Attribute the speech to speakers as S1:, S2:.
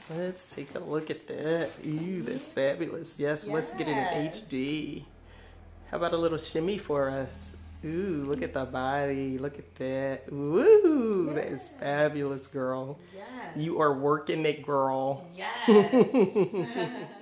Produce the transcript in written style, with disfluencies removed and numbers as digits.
S1: Let's take a look at that. Ooh, that's fabulous. Yes, let's get it in
S2: Yes.
S1: HD. How about a little shimmy for us? Ooh, look at the body. Look at that. Ooh, that is
S2: Yes.
S1: fabulous, girl.
S2: Yes.
S1: You are working it, girl.
S2: Yes.